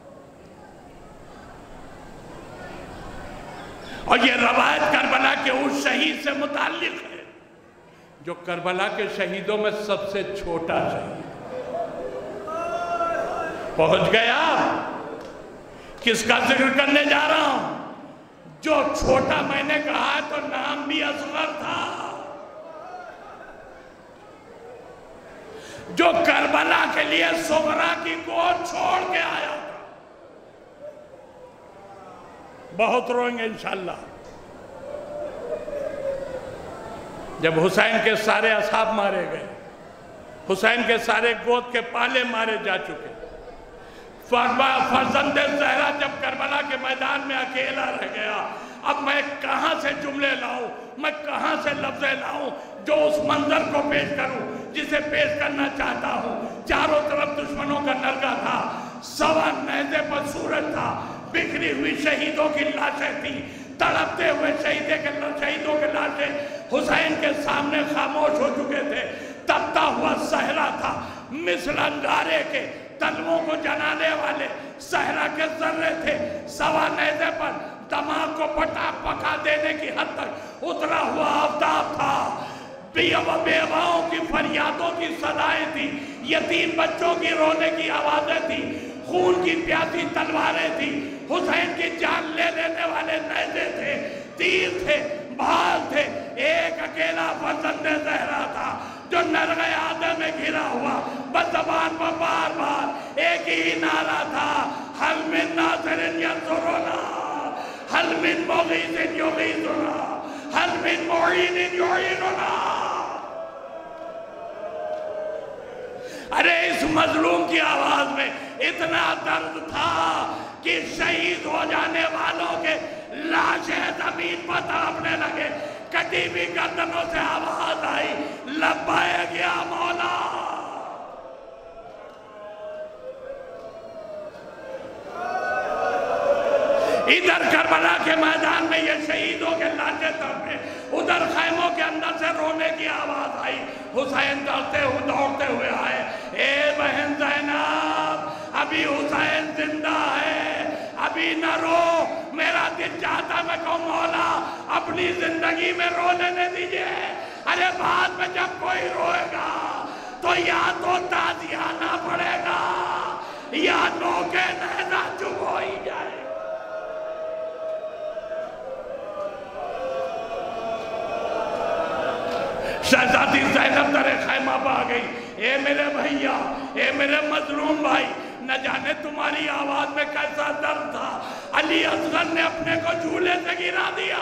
اور یہ روایت کربلا کے اس شہید سے متعلق ہے جو کربلا کے شہیدوں میں سب سے چھوٹا شہید پہنچ گیا۔ کس کا ذکر کرنے جا رہا ہوں؟ جو چھوٹا میں نے کہا تو نام بھی اصغر تھا، جو کربلا کے لیے صغرا کی گود چھوڑ کے آیا تھا۔ بہت روئیں گے انشاءاللہ جب حسین کے سارے اصحاب مارے گئے، حسین کے سارے گود کے پالے مارے جا چکے، فرزند زہرا جب کربلا کے میدان میں اکیلا رہ گیا، اب میں کہاں سے جملے لاؤں، میں کہاں سے لفظیں لاؤں جو اس منظر کو پیش کروں جسے پیش کرنا چاہتا ہوں۔ چاروں طرف دشمنوں کا نرگا تھا، سوا نیزے پر سورج تھا، بکھری ہوئی شہیدوں کی لاشیں تھی، تڑپتے ہوئے شہیدوں کے لاشیں حسین کے سامنے خاموش ہو چکے تھے، تپتا ہوا صحرا تھا، مثل انگارے کے تلووں کو جلانے والے صحرا کے ذرے تھے، سوا نیزے پر دماغ کو پکا دینے کی حد تک اترا ہوا آفتاب تھا، بیواؤں کی فریادوں کی صدائیں تھی، یتیم بچوں کی رونے کی آوازیں تھی، خون کی پیاسی تلواریں تھی، حسین کی جان لے لینے والے نیزے تھے، تیر تھے، بھال تھے، ایک اکیلا فرزند زہرا تھا جو نرغے آدم میں گھرا ہوا، بس زبان پر بار بار ایک ہی نعرہ تھا، حل من ناصر ینصرنا، حل من مغیث یغیثنا، حل من معین یعیننا۔ ارے اس مظلوم کی آواز میں اتنا درد تھا کہ شہید ہو جانے والوں کے لاشیں زمین پر تڑپنے لگے، کٹی بھی گردنوں سے آواز آئی، لبیک یا مولا۔ ادھر کربلا کے میدان میں یہ شہیدوں کے لاشیں تڑپے، ادھر خیموں کے اندر سے رونے کی آواز آئی، حسین دوڑتے ہوئے آئے، اے بہن زینب، ابھی حسین زندہ ہے، ابھی نہ رو، میرا دل چاہتا میں کہوں مولا اپنی زندگی میں رونے نہ دیجئے۔ ارے بعد میں جب کوئی روئے گا تو یا تو تازیانہ پڑے گا یا نوکے نیزہ چپ ہو ہی جائے۔ شہزادی زینب در خیمہ پہ آ گئی، اے میرے بھائیا، اے میرے مظلوم بھائی، نہ جانے تمہاری آواز میں کیسا درد تھا، علی اصغر نے اپنے کو جھولے سے گرا دیا۔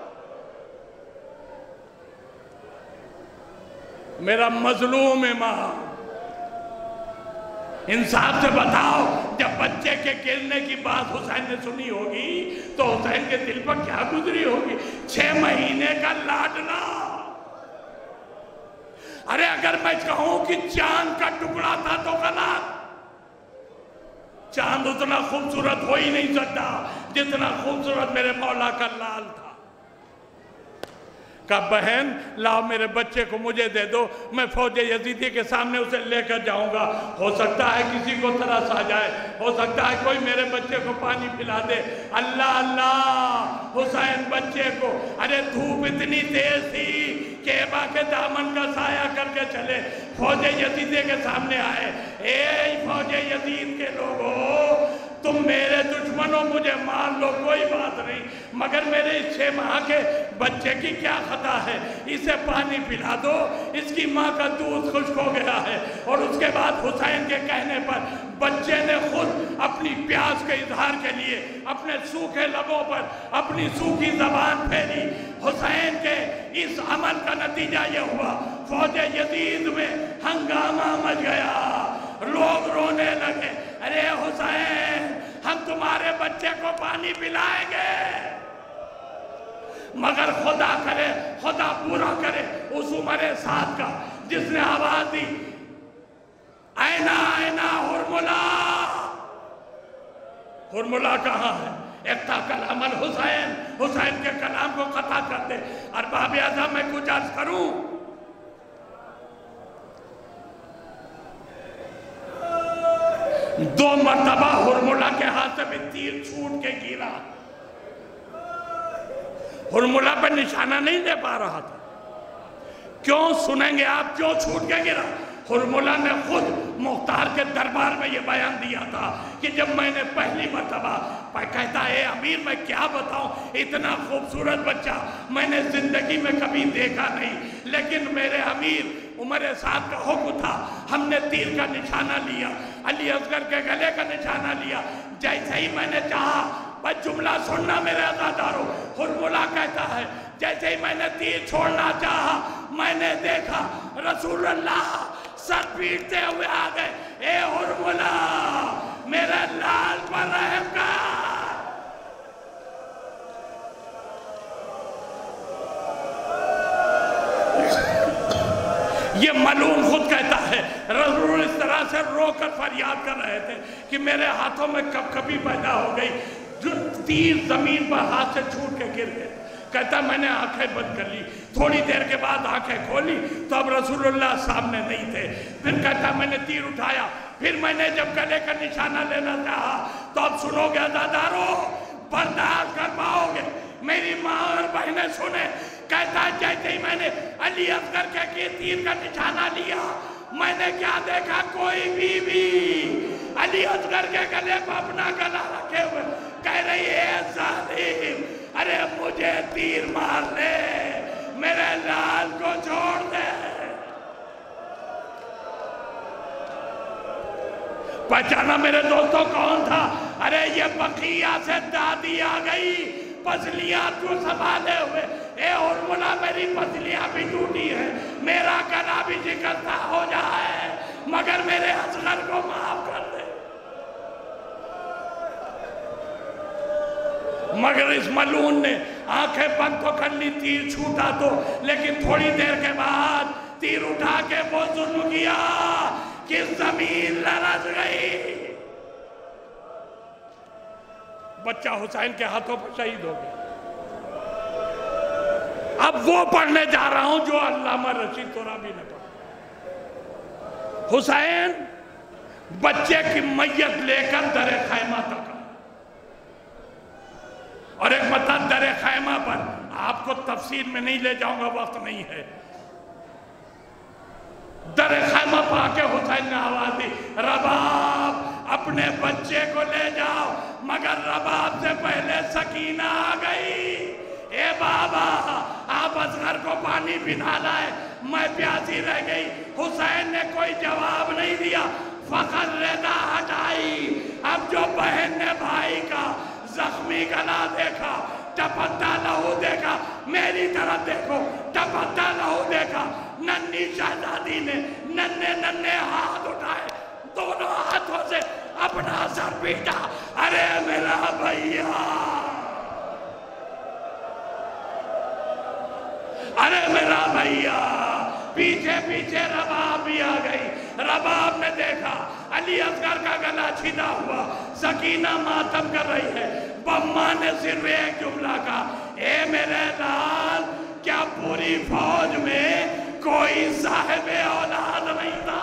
میرا مظلوم امام، انصاف سے بتاؤ، جب بچے کے گرنے کی بات حسین نے سنی ہوگی تو حسین کے دل پر کیا گزری ہوگی؟ 6 مہینے کا لاڈلا۔ ارے اگر میں کہوں کہ چاند کا ٹکڑا تھا تو غلط، چاند اتنا خوبصورت ہو ہی نہیں سکتا جتنا خوبصورت میرے مولا کا لال تھا۔ کہا بہن لاؤ میرے بچے کو مجھے دے دو، میں فوج یزیدی کے سامنے اسے لے کر جاؤں گا، ہو سکتا ہے کسی کو ترس آ جائے، ہو سکتا ہے کوئی میرے بچے کو پانی پلا دے۔ اللہ اللہ، حسین بچے کو، ارے دھوپ اتنی تیز تھی کہ کعبہ کے دامن کا سایہ کر کے چلے، فوج یزیدی کے سامنے آئے، اے فوج یزید کے لوگوں، تم میرے دشمنوں مجھے مار لو کوئی بات نہیں، مگر میرے اس 6 ماہ کے بچے کی کیا خطا ہے، اسے پانی پلا دو، اس کی ماں کا دودھ خشک ہو گیا ہے۔ اور اس کے بعد حسین کے کہنے پر بچے نے خود اپنی پیاس کے اظہار کے لیے اپنے سوکھے لبوں پر اپنی سوکھی زبان پھیری۔ حسین کے اس عمل کا نتیجہ یہ ہوا، فوج یزید میں ہنگامہ مچ گیا، لوگ رونے لگے، ارے حسین ہم تمہارے بچے کو پانی پلائیں گے، مگر خدا کرے، خدا پورا کرے اس عمر سعد کا جس نے آواز دی، اینا اینا ہرملا، ہرملا کہاں ہے؟ اقطع کلام الحسین، حسین کے کلام کو قطع کر دے، असबाब आज़म में कुछ अर्ज करूं? दो मरतबा हुरमुला के हाथ से भी तीर छूट के गिरा। हुरमुला पे निशाना नहीं दे पा रहा था। क्यों सुनेंगे आप, क्यों छूट के गिरा? हुरमुला ने खुद मुख्तार के दरबार में ये बयान दिया था कि जब मैंने पहली मरतबा, कहता है अमीर मैं क्या बताऊं, इतना खूबसूरत बच्चा मैंने जिंदगी में कभी देखा नहीं, लेकिन मेरे अमीर उमर साद का हुक्म था, हमने तीर का निशाना लिया, अली असगर के गले का निशाना लिया। जैसे ही मैंने चाहा, बस जुमला सुनना मेरे अज़ादारों, हुरमुला कहता है जैसे ही मैंने तीर छोड़ना चाहा, मैंने देखा रसूलुल्लाह सर पीटते हुए आ गए, ए हुरमुला मेरे लाल पर रहम कर। ये मलून खुद कहता है, रसूल इस तरह से रोकर फरियाद कर रहे थे कि मेरे हाथों में कभी पैदा हो गई, जो तीर जमीन पर हाथ से छूट के गिर गए। कहता मैंने आंखें बंद कर ली, थोड़ी देर के बाद आंखें खोली तो अब रसूलुल्लाह सामने नहीं थे। फिर कहता मैंने तीर उठाया, फिर मैंने जब गले का निशाना लेना चाहा तो अब सुनोगे अज़ादारों, बर्दाश्त कर पाओगे, मेरी माँ और बहनें सुने। कहता जैसे ही मैंने अली असगर के तीर का निशाना लिया, मैंने क्या देखा, कोई बीवी अली असगर के गले पर अपना गला रखे हुए कह रही है जालिम, अरे मुझे तीर मार ले, मेरे लाल को छोड़ दे। पहचाना मेरे दोस्तों कौन था? अरे ये बकिया से दादी आ गई, पसलियां को संभाले हुए, ए हुरमुला मेरी पसलियां भी टूटी है, मेरा गला भी शिकस्ता हो जाए, मगर मेरे असगर को माफ कर दे। मगर इस मलून ने आंखें बंद तो कर ली, तीर छूटा तो, लेकिन थोड़ी देर के बाद तीर उठा के वो जुल्म किया कि जमीन लरज गई। बच्चा हुसैन के हाथों पर शहीद हो गया। अब वो पढ़ने जा रहा हूं जो अल्लामा रशीद तुराबी ने पढ़ा। हुसैन बच्चे की मैयत लेकर दरे खैमा तक, और एक मतलब दरे खैमा पर, आपको तफसील में नहीं ले जाऊंगा, वक्त नहीं है। दरे खैमा पर आके हुसैन ने आवाज दी, रबाब अपने बच्चे को ले जाओ, मगर रबाब से पहले सकीना आ गई। ए बाबा आप असगर को पानी पिला लाए, मैं प्यासी रह गई। हुसैन ने कोई जवाब नहीं दिया, फखर रेदा हटाई। अब जो बहन ने भाई का जख्मी गला देखा, टपकता लहू देखा, मेरी तरफ देखो, टपकता लहू देखा, नन्ही शहजादी ने नन्हे नन्हे हाथ उठाए, दोनों हाथों से अपना सर पीटा, अरे मेरा भैया, अरे मेरा भैया। पीछे पीछे रबाब भी आ गई। रबाब ने देखा अली असगर का गला छिदा हुआ, सकीना मातम कर रही है। बम्मा ने सिर्फ एक जुमला कहा, ए मेरे लाल, क्या पूरी फौज में कोई साहिब औलाद नहीं था?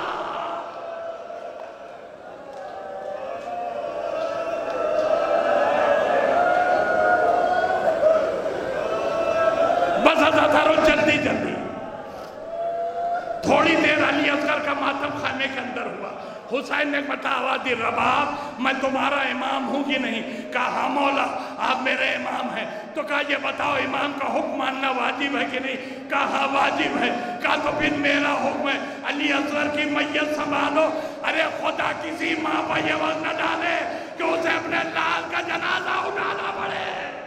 बस अज़ादारों जल्दी जल्दी। थोड़ी देर अली असगर का मातम खाने के अंदर हुआ। हुसैन ने बता आवाज दी, रबाब मैं तुम्हारा इमाम हूं कि नहीं? कहा हाँ मौला आप मेरे इमाम हैं। तो कहा ये बताओ इमाम का हुक्म मानना वाजिब है कि नहीं? कहा हाँ वाजिब है। कहा तो फिर मेरा हुक्म है अली असगर की मैयत संभालो। अरे खुदा किसी माँ पर ये वक्त न डाले कि उसे अपने लाल का जनाजा उठाना पड़े।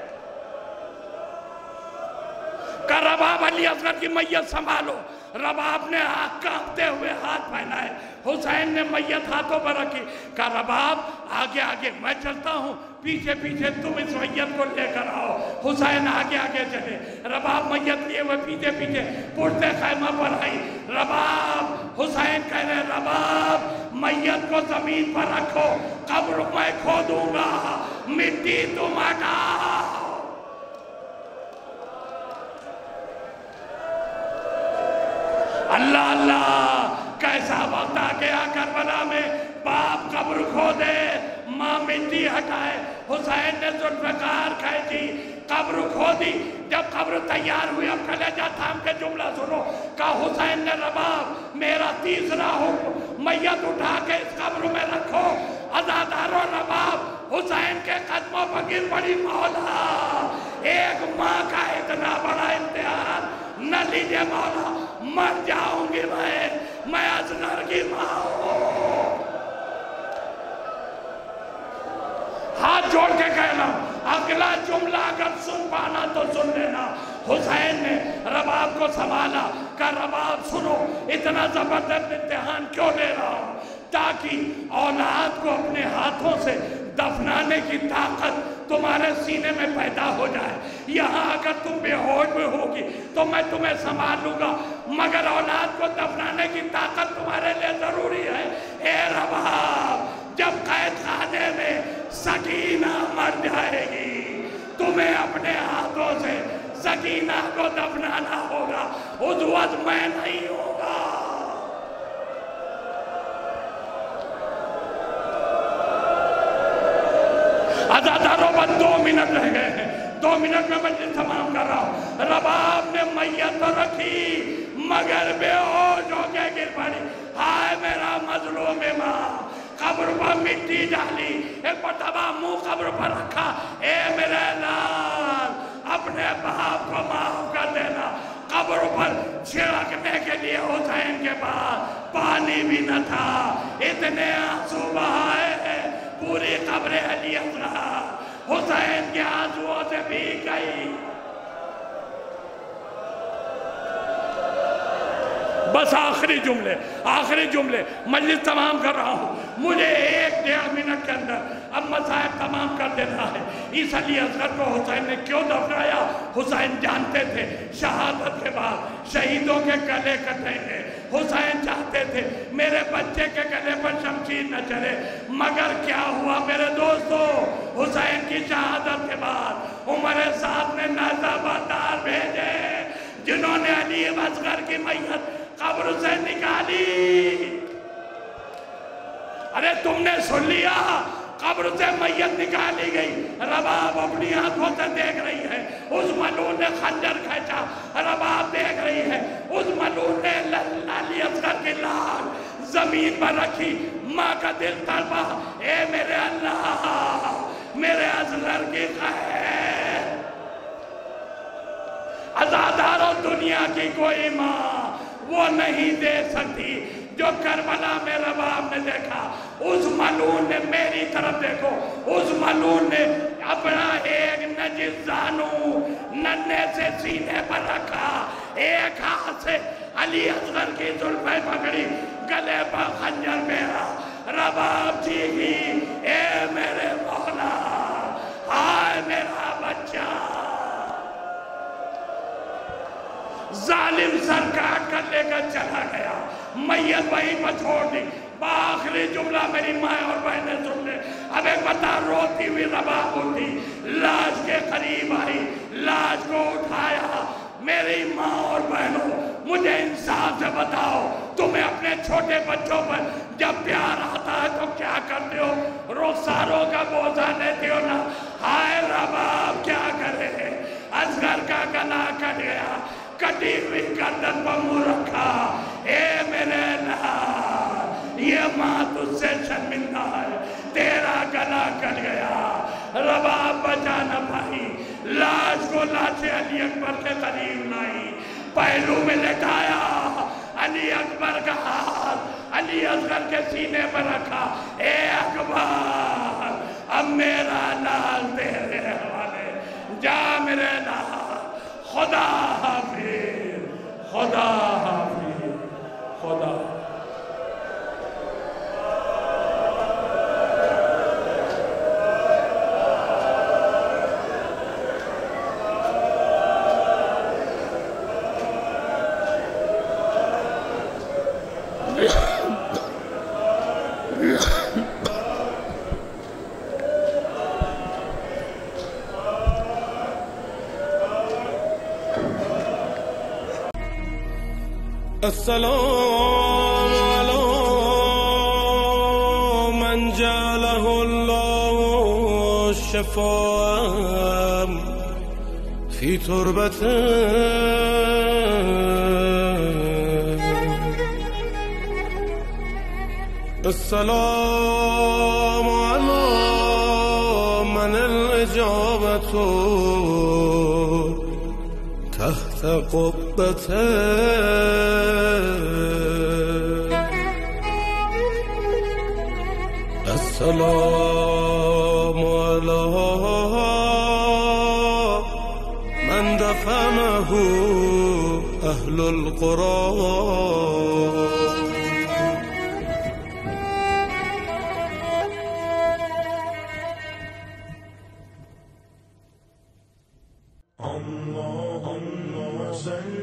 कहा रबाब अली असगर की मैयत संभालो। रबाब ने कांपते हुए हाथ फैलाए। हुसैन ने मैयत हाथों पर रखी। कहा रबाब आगे आगे मैं चलता हूँ, पीछे पीछे तुम इस मैयत को लेकर आओ। हुसैन आगे आगे चले। रबाब मैयत लिए हुए पीछे पीछे पुरते खैमा पर आई। रबाब हुसैन कह रहे रबाब मैयत को जमीन पर रखो, कब्र मैं खोदूंगा, मिट्टी तुम हटाओ। اللہ اللہ کیسا وقت آ گیا کربلا میں، باپ قبر کھودے، ماں مٹی ہٹائے، حسین نے ذوالفقار کھینچی، قبر کھودی۔ جب قبر تیار ہوئی، اب کلیجہ تھام کے جملہ سنو، کہا حسین نے رباب میرا تیسرا حکم، میت اٹھا کے اس قبر میں رکھو۔ عزادارو رباب حسین کے قدموں پر گر پڑی، مولا ایک ماں کا اتنا بڑا امتحان نہ لیجئے مولا، مر جاؤں گی میں اصغر کی ماں ہوں۔ ہاتھ جوڑ کے کہنا، اگلا جملہ اگر سن پانا تو سن لینا۔ حسین نے رباب کو سنبھالا، کہا رباب سنو، اتنا زبردست امتحان کیوں لے رہا ہوں؟ تاکہ اولاد کو اپنے ہاتھوں سے دفنانے کی طاقت تمہارے سینے میں پیدا ہو جائے۔ یہاں اگر تم بے ہوش میں ہوگی تو میں تمہیں سنبھال لوں گا، مگر اولاد کو دفنانے کی طاقت تمہارے لیے ضروری ہے۔ اے رباب، جب قید خانے میں سکینہ مر جائے گی، تمہیں اپنے ہاتھوں سے سکینہ کو دفنانا ہوگا، اس وقت میں نہیں ہوگا۔ عزاداروں پر 2 منٹ رہ گئے ہیں، 2 منٹ میں مجلس تمام کر رہا ہوں۔ رباب نے میت تو رکھی مگر بے ہوش ہو کے گر پڑی، ہائے میرا مظلوم ماں۔ قبر پر مٹی ڈالی، ایک مرتبہ منہ قبر پر رکھا، اے میرے لال اپنے باپ کو معاف کر دینا۔ قبر پر چھڑکنے کے لیے حسین کے پاس پانی بھی نہ تھا، اتنے آنسو بہائے ہیں، پوری قبر علی اصغر حسین کے آنسوؤں سے بھیگ گئی۔ بس آخری جملے مجلس تمام کر رہا ہوں، مجھے 1-1.5 منٹ کے اندر اب مسائل تمام کر دینا ہے۔ اس علی اصغر کو حسین نے کیوں دفنایا؟ حسین جانتے تھے شہادت کے بعد شہیدوں کے گلے کٹیں گے، حسین چاہتے تھے میرے بچے کے گلے پر شمشیر نہ چلے، مگر کیا ہوا میرے دوستو؟ حسین کی شہادت کے بعد عمر صاحب نے نیزہ بردار بھیجے، جنہوں نے علی اصغر کی میت قبر سے نکالی۔ ارے تم نے سن لیا، قبر سے میت نکالی گئی، رباب اپنی آنکھوں سے دیکھ رہی ہے، اس ملعون نے خنجر کھینچا، رباب دیکھ رہی ہے، اس ملعون نے علی اصغر کی لاش زمین پر رکھی، ماں کا دل تڑپا، اے میرے اللہ میرے اصغر کی خیر۔ عزاداروں، دنیا کی کوئی ماں وہ نہیں دے سکتی جو کربلا میں رباب نے دیکھا۔ اس ملعون نے میری طرف دیکھو، اس ملعون نے اپنا ایک نجس زانو ننھے سے سینے پر رکھا، ایک ہاتھ سے علی اصغر کی زلفیں پکڑی، گلے پر خنجر پھیرا، رباب چیخی، اے میرے مولا، ہائے میرا بچہ۔ ظالم سر کاٹ کر لے کر چلا گیا، میت وہیں پر چھوڑ دی۔ آخری جملہ میری ماں اور بہنیں سن لے، اب ایک بتا روتی ہوئی رباب ہوتی، لاش کے قریب آئی، لاش کو اٹھایا۔ میری ماں اور بہنوں، مجھے انصاف سے بتاؤ، تمہیں اپنے چھوٹے بچوں پر جب پیار آتا ہے تو کیا کرتے ہو؟ رخساروں کا بوجھا لیتے ہو نا؟ ہائے رباب کیا کرے، اصغر کا گلا کٹ گیا، کٹی ہوئی گردن پر منہ رکھا، اے میرے لال یہ ماں تجھ سے شرمندہ ہے، تیرا گلا کٹ گیا۔ رباب بچا نہ پائی، لاش کو لاش علی اکبر کے قریب لائی، پہلو میں لٹایا، علی اکبر کا ہاتھ علی اصغر کے سینے پر رکھا، اے اکبر اب میرا لال تیرے حوالے، جا میرے لال، خدا حافظ، خدا حافظ، خدا حافظ۔ السلام على من جعله الله شفاء في تربته السلام على من الإجابة تحت قبته السلام على من دفنه أهل القرى اللهم صل